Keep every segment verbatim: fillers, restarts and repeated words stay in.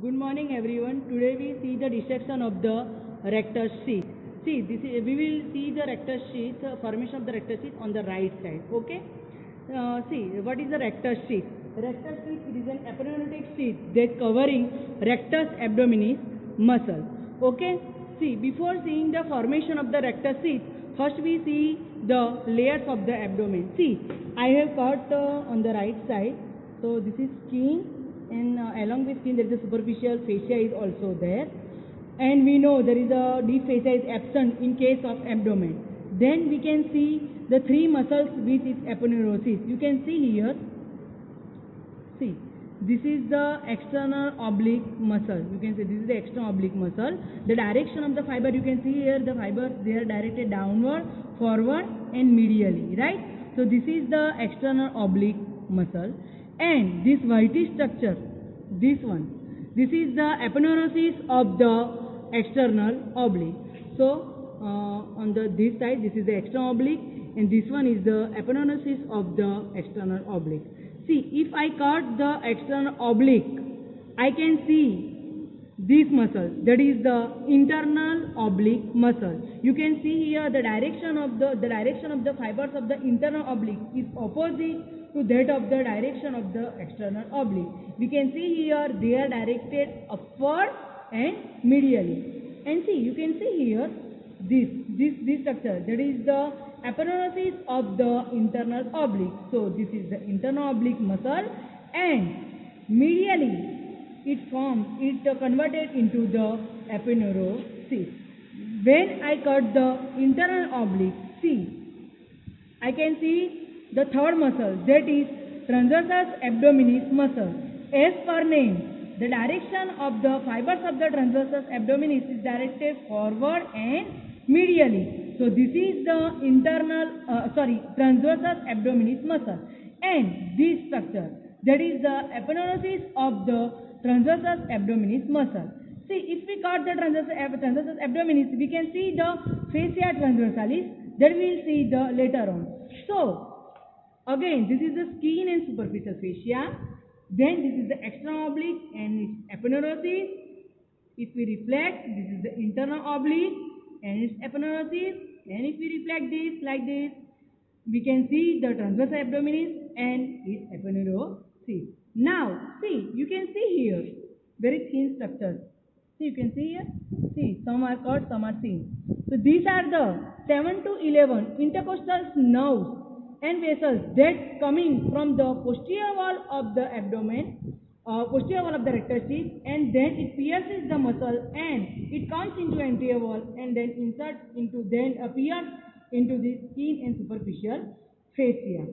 Good morning everyone. Today we see the dissection of the rectus sheath. See, this is, we will see the rectus sheath, uh, formation of the rectus sheath on the right side. Okay. Uh, see, what is the rectus sheath? Rectus sheath it is an aponeurotic sheath that covering rectus abdominis muscle. Okay. See, before seeing the formation of the rectus sheath, first we see the layers of the abdomen. See, I have cut uh, on the right side. So this is skin, and uh, along with skin there is a superficial fascia is also there, and we know there is a deep fascia is absent in case of abdomen. Then we can see the three muscles with its aponeurosis. You can see here. See, this is the external oblique muscle. You can see this is the external oblique muscle. The direction of the fiber, you can see here the fibers they are directed downward, forward and medially, right? So this is the external oblique muscle. And this whitish structure, this one, this is the aponeurosis of the external oblique. So uh, on the this side, this is the external oblique, and this one is the aponeurosis of the external oblique. See, if I cut the external oblique, I can see this muscle, that is the internal oblique muscle. You can see here the direction of the the direction of the fibers of the internal oblique is opposite to that of the direction of the external oblique. We can see here they are directed upward and medially. And see, you can see here this this this structure, that is the aponeurosis of the internal oblique. So this is the internal oblique muscle, and medially it forms, it uh, converted into the aponeurosis. When I cut the internal oblique, see, I can see the third muscle, that is transversus abdominis muscle. As per name, the direction of the fibers of the transversus abdominis is directed forward and medially. So this is the internal, uh, sorry, transversus abdominis muscle. And this structure, that is the aponeurosis of the transversus abdominis muscle. See, if we cut the transversus, ab transversus abdominis, we can see the fascia transversalis, that we will see the later on. So, again, this is the skin and superficial fascia. Then this is the external oblique and its aponeurosis. If we reflect, this is the internal oblique and its aponeurosis. And if we reflect this like this, we can see the transversus abdominis and its aponeurosis. Now, see, you can see here very thin structures. See, you can see here. See, some are cut, some are thin. So these are the seven to eleven intercostal nerves and vessels that coming from the posterior wall of the abdomen, uh, posterior wall of the rectus sheath, and then it pierces the muscle and it comes into anterior wall and then inserts into, then appears into the skin and superficial fascia.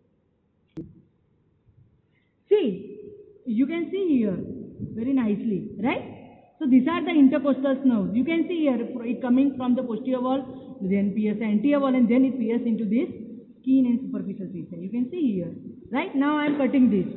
See, you can see here very nicely, right? So these are the intercostal nerves. You can see here it coming from the posterior wall, then pierce the anterior wall, and then it pierces into this skin and superficial fascia. You can see here. Right now I am cutting this.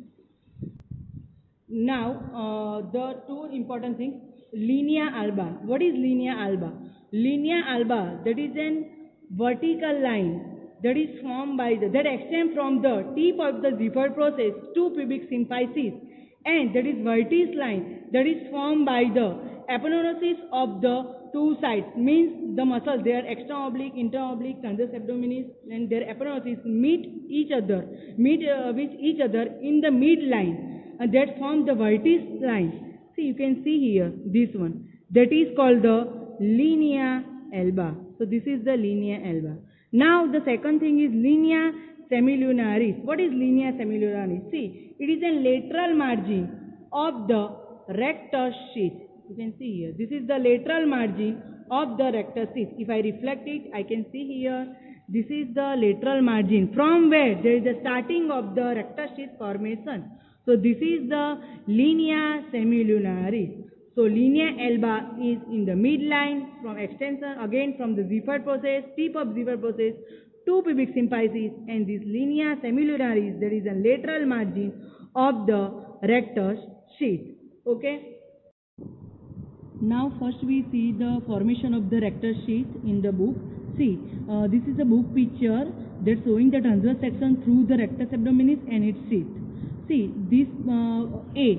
Now uh, the two important things. Linea alba. What is linea alba? Linea alba, that is an vertical line that is formed by the, that extends from the tip of the Ziegfeld process to pubic symphysis, and that is vertex line that is formed by the aponeurosis of the two sides, means the muscles, their external oblique, internal oblique, transversus abdominis, and their aponeurosis meet each other, meet uh, with each other in the midline, and that forms the vertex line. See, you can see here this one, that is called the linea alba. So this is the linea alba. Now the second thing is linea semilunaris. What is linea semilunaris? See, it is a lateral margin of the rectus sheath. You can see here. This is the lateral margin of the rectus sheath. If I reflect it, I can see here. This is the lateral margin from where there is the starting of the rectus sheath formation. So this is the linea semilunaris. So linea alba is in the midline from extension, again from the Ziegfeld process, tip of Ziegfeld process to pubic symphysis, and this linea semilunaris, there is a lateral margin of the rectus sheath. Okay. Now first we see the formation of the rectus sheath in the book. See, uh, this is a book picture that's showing the transverse section through the rectus abdominis and its sheath. See, this uh, A.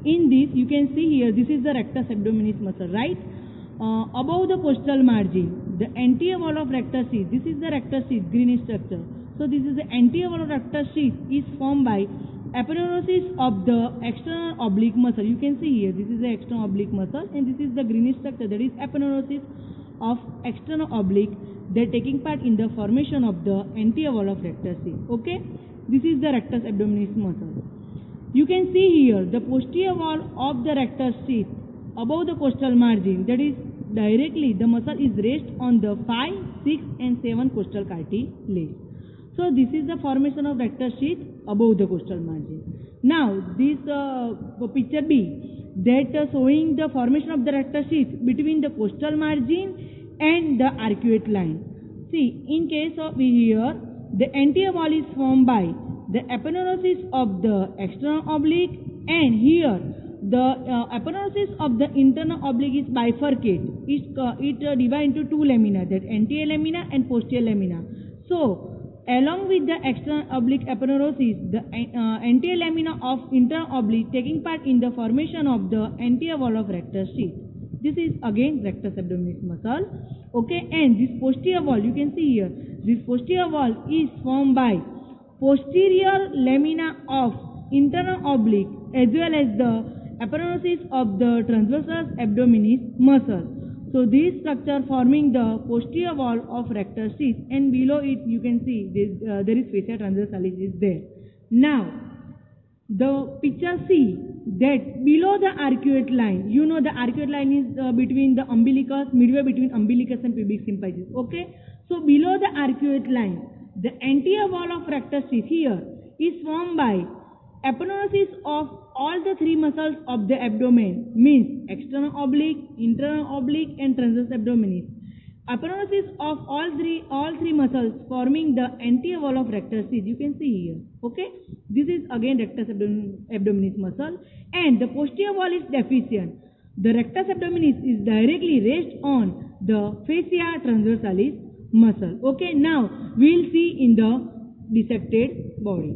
in this you can see here, this is the rectus abdominis muscle, right? Uh, above the costal margin, the anterior wall of rectus sheath, this is the rectus sheath, greenish structure. So this is the anterior wall of rectus sheath is formed by aponeurosis of the external oblique muscle. You can see here, this is the external oblique muscle and this is the greenish structure, that is aponeurosis of external oblique, that taking part in the formation of the anterior wall of rectus sheath. Okay, this is the rectus abdominis muscle. You can see here the posterior wall of the rectus sheath above the costal margin, that is directly the muscle is raised on the five, six and seven costal cartilage. So this is the formation of rectus sheath above the costal margin. Now this uh, picture B, that uh, showing the formation of the rectus sheath between the costal margin and the arcuate line. See, in case of here, the anterior wall is formed by the aponeurosis of the external oblique, and here the uh, aponeurosis of the internal oblique is bifurcate. It, uh, it uh, divides into two lamina, that anterior lamina and posterior lamina. So along with the external oblique aponeurosis, the uh, anterior lamina of internal oblique taking part in the formation of the anterior wall of rectus sheath. This is again rectus abdominis muscle. Okay, and this posterior wall, you can see here, this posterior wall is formed by posterior lamina of internal oblique as well as the aponeurosis of the transversus abdominis muscle. So this structure forming the posterior wall of rectus sheath, and below it you can see this, uh, there is fascia transversalis is there. Now the picture C, that below the arcuate line, you know the arcuate line is uh, between the umbilicus, midway between umbilicus and pubic symphysis. Okay, so below the arcuate line, the anterior wall of rectus sheath here is formed by aponeurosis of all the three muscles of the abdomen, means external oblique, internal oblique and transversus abdominis. Aponeurosis of all three all three muscles forming the anterior wall of rectus sheath, you can see here. Okay, this is again rectus abdominis muscle, and the posterior wall is deficient. The rectus abdominis is directly raised on the fascia transversalis muscle. Okay, now we will see in the dissected body.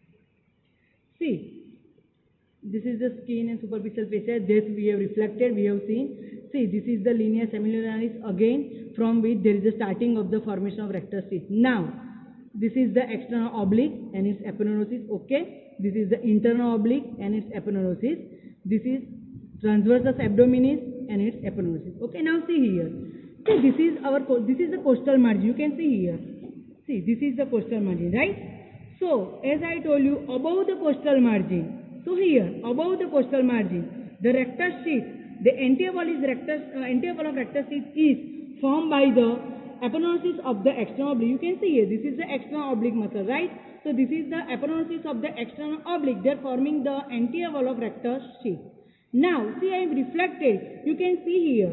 See, this is the skin and superficial fascia. This we have reflected, we have seen. See, this is the linea semilunaris again, from which there is a starting of the formation of rectus sheath. Now, this is the external oblique and its aponeurosis. Okay, this is the internal oblique and its aponeurosis. This is transversus abdominis and its aponeurosis. Okay, now see here. See, this is our this is the costal margin. You can see here. See, this is the costal margin, right? So, as I told you, above the costal margin. So here, above the costal margin, the rectus sheath, the anterior wall is rectus, uh, anterior wall of rectus sheath is formed by the aponeurosis of the external oblique. You can see here, this is the external oblique muscle, right? So this is the aponeurosis of the external oblique. They are forming the anterior wall of rectus sheath. Now, see, I have reflected. You can see here.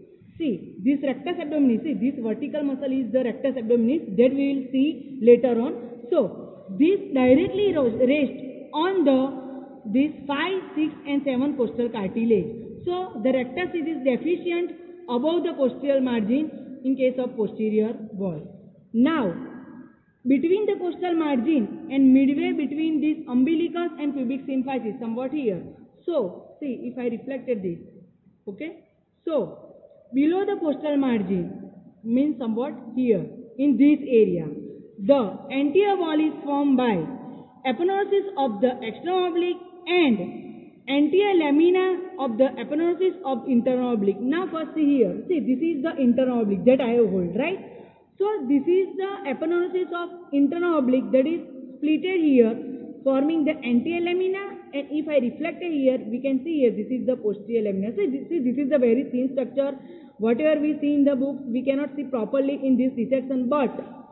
See, this rectus abdominis. See, this vertical muscle is the rectus abdominis. That we will see later on. So this directly rests on the this five, six and seven costal cartilage. So the rectus sheath is deficient above the costal margin in case of posterior wall. Now, between the costal margin and midway between this umbilicus and pubic symphysis, somewhat here. So, see, if I reflected this, okay. So, below the costal margin means somewhat here, in this area. The anterior wall is formed by aponeurosis of the external oblique and anterior lamina of the aponeurosis of internal oblique. Now first see here, see, this is the internal oblique that I have hold, right? So this is the aponeurosis of internal oblique that is splitted here, forming the anterior lamina, and if I reflect here, we can see here, this is the posterior lamina. So this, see, this is the very thin structure. Whatever we see in the books, we cannot see properly in this dissection, but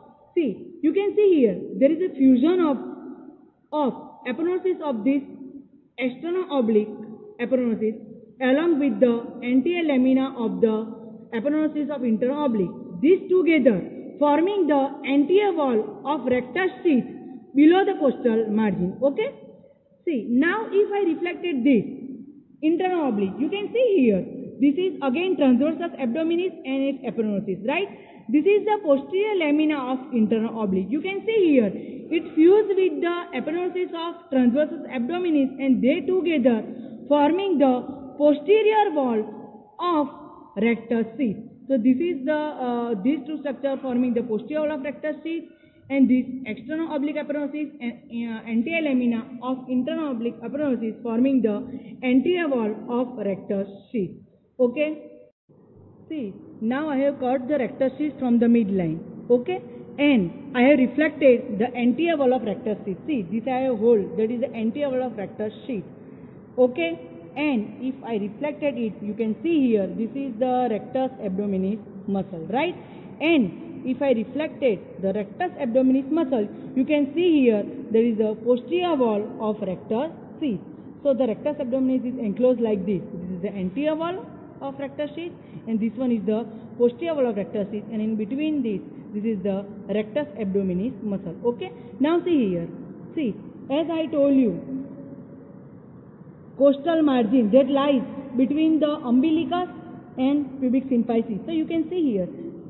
see, you can see here, there is a fusion of, of aponeurosis of this external oblique aponeurosis along with the anterior lamina of the aponeurosis of internal oblique. These together forming the anterior wall of rectus sheath below the costal margin. Okay? See, now if I reflected this internal oblique, you can see here, this is again transversus abdominis and its aponeurosis, right? This is the posterior lamina of internal oblique. You can see here, it fused with the aponeurosis of transversus abdominis and they together forming the posterior wall of rectus sheath. So this is the uh, these two structures forming the posterior wall of rectus sheath, and this external oblique aponeurosis and uh, anterior lamina of internal oblique aponeurosis forming the anterior wall of rectus sheath. Okay. See, now I have cut the rectus sheath from the midline. Okay, and I have reflected the anterior wall of rectus sheath. See, this I have hold, that is the anterior wall of rectus sheath. Okay, and if I reflected it, you can see here, this is the rectus abdominis muscle, right? And if I reflected the rectus abdominis muscle, you can see here, there is a posterior wall of rectus sheath. So the rectus abdominis is enclosed like this. This is the anterior wall of rectus sheath, and this one is the posterior wall of rectus sheath, and in between this, this is the rectus abdominis muscle. Okay, now see here, see, as I told you, costal margin that lies between the umbilicus and pubic symphysis. So you can see here.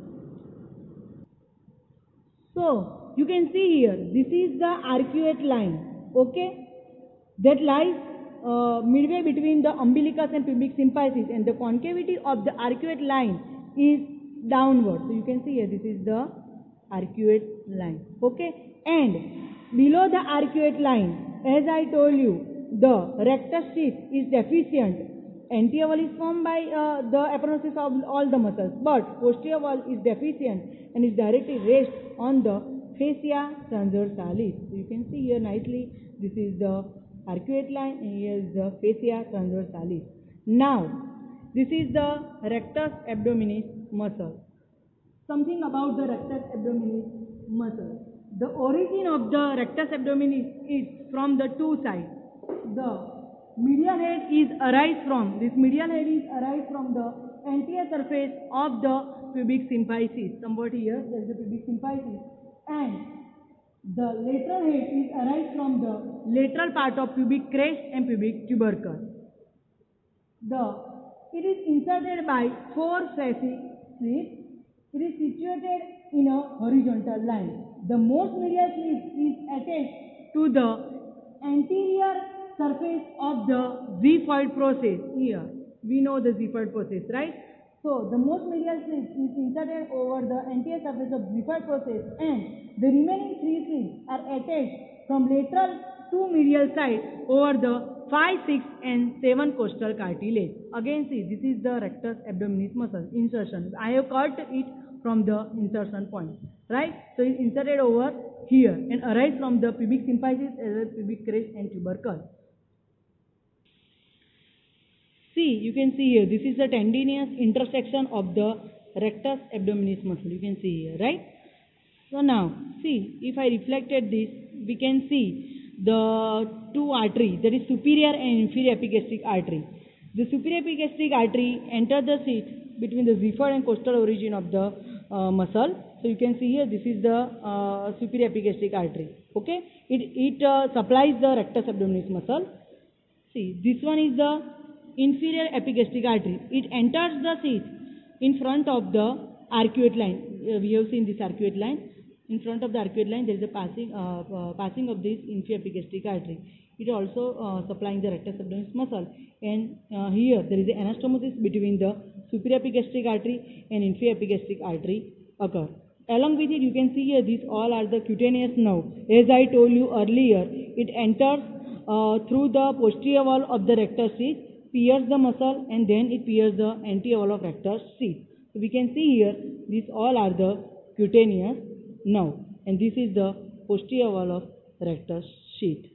So you can see here, this is the arcuate line, okay, that lies uh, midway between the umbilicus and pubic symphysis, and the concavity of the arcuate line is downward. So you can see here, this is the arcuate line, okay, and below the arcuate line, as I told you, the rectus sheath is deficient. Anterior wall is formed by uh, the aponeurosis of all the muscles, but posterior wall is deficient and is directly raised on the fascia transversalis. So you can see here nicely, this is the arcuate line and here is the fascia transversalis. Now, this is the rectus abdominis muscle. Something about the rectus abdominis muscle. The origin of the rectus abdominis is from the two sides. The medial head is arise from, this medial head is arise from the anterior surface of the pubic symphysis. Somewhat here, there is the pubic symphysis. And the lateral head is arise from the lateral part of pubic crest and pubic tubercle. The, it is inserted by four fascic slits. It is situated in a horizontal line. The most medial slit is attached to the anterior surface of the xiphoid process. Here we know the xiphoid process, right? So the most medial slit is inserted over the anterior surface of xiphoid process, and the remaining three slits are attached from lateral to medial side over the five, six and seven costal cartilage. Again see, this is the rectus abdominis muscle insertion. I have cut it from the insertion point, right? So it's inserted over here and arise from the pubic symphysis as well as pubic crest and tubercle. See, you can see here, this is the tendinous intersection of the rectus abdominis muscle. You can see here, right? So now, see, if I reflected this, we can see the two arteries, that is superior and inferior epigastric artery. The superior epigastric artery enter the seat between the xiphoid and costal origin of the uh, muscle. So you can see here, this is the uh, superior epigastric artery. Okay, it it uh, supplies the rectus abdominis muscle. See, this one is the inferior epigastric artery. It enters the seat in front of the arcuate line. Uh, we have seen this arcuate line. In front of the arcuate line, there is a passing uh, uh, passing of this inferior epigastric artery. It also uh, supplying the rectus abdominis muscle, and uh, here there is an anastomosis between the superior epigastric artery and inferior epigastric artery occur. Along with it, you can see here, these all are the cutaneous nerve. As I told you earlier, it enters uh, through the posterior wall of the rectus sheath, pierces the muscle, and then it pierces the anterior wall of rectus sheath. So we can see here, these all are the cutaneous nerve, and this is the posterior wall of rectus sheath.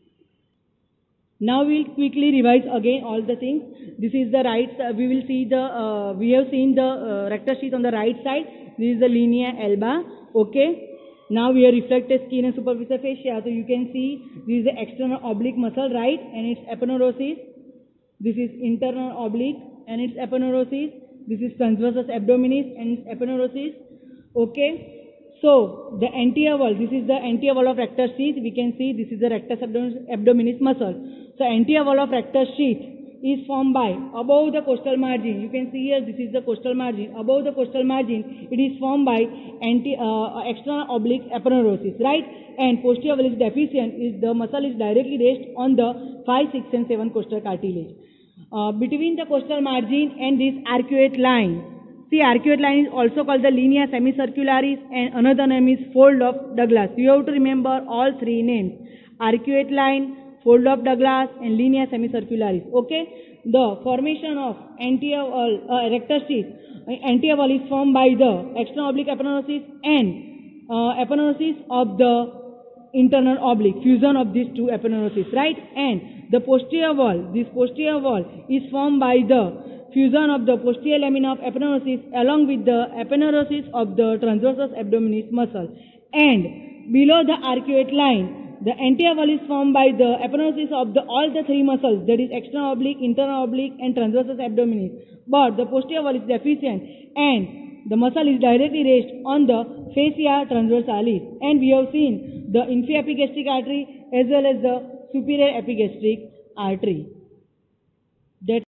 Now we will quickly revise again all the things. This is the right, uh, we will see the, uh, we have seen the uh, rectus sheath on the right side. This is the linea alba, okay. Now we have reflected skin and superficial fascia. So you can see this is the external oblique muscle, right, and its aponeurosis. This is internal oblique and its aponeurosis. This is transversus abdominis and its aponeurosis, okay. So the anterior wall, this is the anterior wall of rectus sheath. We can see this is the rectus abdominis muscle. So anterior wall of rectus sheath is formed by above the costal margin. You can see here, this is the costal margin. Above the costal margin, it is formed by anti, uh, external oblique aponeurosis, right? And posterior wall is deficient. Is the muscle is directly raised on the five, six, and seven costal cartilage. uh, between the costal margin and this arcuate line. See, arcuate line is also called the linea semicircularis, and another name is fold of Douglas. You have to remember all three names: arcuate line, fold of Douglas, and linea semicircularis. Okay. The formation of anterior wall, uh, rectus sheath, uh, anterior wall is formed by the external oblique aponeurosis and uh, aponeurosis of the internal oblique, fusion of these two aponeuroses, right? And the posterior wall, this posterior wall is formed by the fusion of the posterior lamina of aponeurosis along with the aponeurosis of the transversus abdominis muscle. And below the arcuate line, the anterior wall is formed by the aponeurosis of the all the three muscles, that is external oblique, internal oblique, and transversus abdominis. But the posterior wall is deficient, and the muscle is directly raised on the fascia transversalis. And we have seen the inferior epigastric artery as well as the superior epigastric artery. That